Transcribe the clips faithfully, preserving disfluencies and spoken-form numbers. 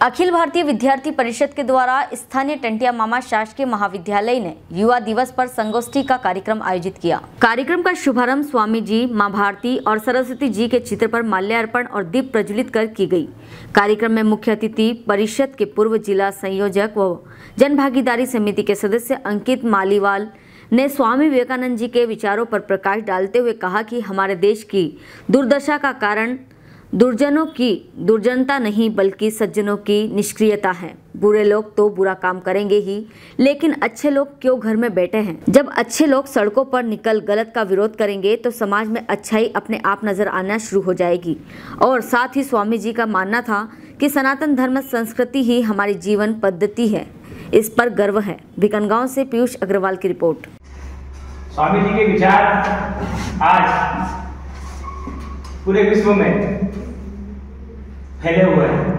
अखिल भारतीय विद्यार्थी परिषद के द्वारा स्थानीय टंटिया मामा शासकीय महाविद्यालय ने युवा दिवस पर संगोष्ठी का कार्यक्रम आयोजित किया। कार्यक्रम का शुभारंभ स्वामी जी, मां भारती और सरस्वती जी के चित्र पर माल्यार्पण और दीप प्रज्वलित कर की गई। कार्यक्रम में मुख्य अतिथि परिषद के पूर्व जिला संयोजक व जन भागीदारी समिति के सदस्य अंकित मालीवाल ने स्वामी विवेकानंद जी के विचारों पर प्रकाश डालते हुए कहा कि हमारे देश की दुर्दशा का कारण दुर्जनों की दुर्जनता नहीं बल्कि सज्जनों की निष्क्रियता है। बुरे लोग तो बुरा काम करेंगे ही, लेकिन अच्छे लोग क्यों घर में बैठे हैं। जब अच्छे लोग सड़कों पर निकल गलत का विरोध करेंगे तो समाज में अच्छाई अपने आप नजर आना शुरू हो जाएगी। और साथ ही स्वामी जी का मानना था कि सनातन धर्म संस्कृति ही हमारी जीवन पद्धति है, इस पर गर्व है। भिकनगांव से पीयूष अग्रवाल की रिपोर्ट। स्वामी जी के विचार आज पूरे विश्व में फैले हुए हैं।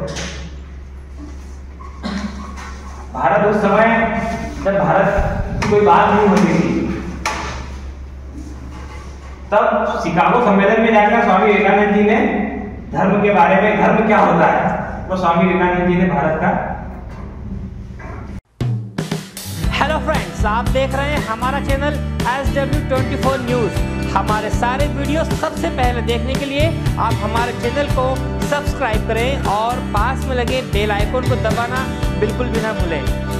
भारत उस समय जब भारत की कोई बात नहीं होती थी, तब शिकागो सम्मेलन में जाकर स्वामी विवेकानंद जी ने धर्म के बारे में, धर्म क्या होता है, वो स्वामी विवेकानंद जी ने भारत का। हेलो फ्रेंड्स, आप देख रहे हैं हमारा channel S W twenty four news. हमारे सारे वीडियो सबसे पहले देखने के लिए आप हमारे चैनल को सब्सक्राइब करें और पास में लगे बेल आइकन को दबाना बिल्कुल भी ना भूलें।